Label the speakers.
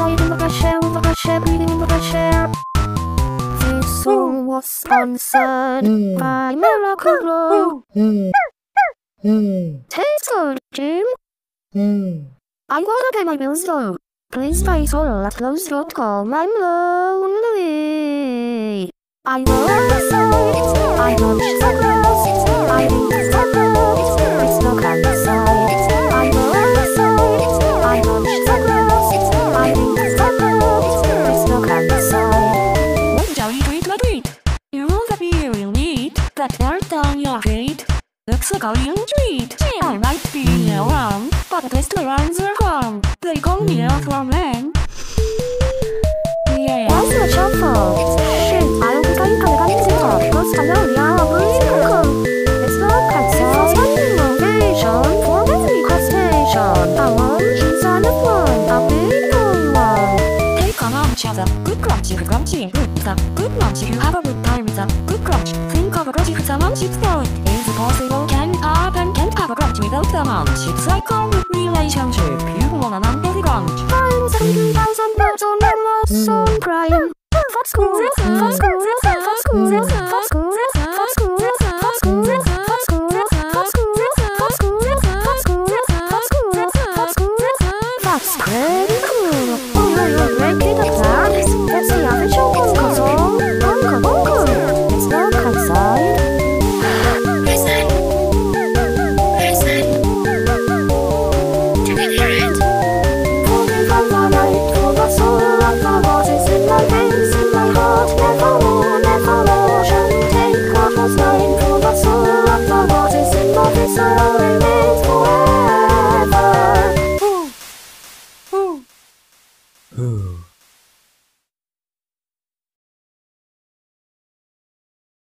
Speaker 1: outside in the fresh air, breathing in the fresh air. This song was answered by Miracle Grow. Tastes good, Jim. I wanna pay my bills though. Please pay all at close.com. I'm lonely. I know I want so close. I think it's so close. It's no cancer. I know I want so close. I think it's so close. It's no cancer.
Speaker 2: One jolly treat, my treat. You know that we will need that part down your feet. Looks like a young treat. I might be around, but the restaurants are home. They call me out from man. Yeah.
Speaker 1: What's the shuffle? Shit, I don't think I can get it off. Because I know we are a miracle. It's not cancer. Standing ovation for every question. I want she's on the one. A big one.
Speaker 2: Take a munch of the good crunch. You crunchy with the good munch. You have a good time with the good crunch. Think of a crunch with a munch. It's thrown. Is it possible? Can it happen? Can't have a crunch without the munch. It's like a good relationship. You want an unhealthy crunch.
Speaker 1: Find 17,000 birds on Amazon Prime. For school,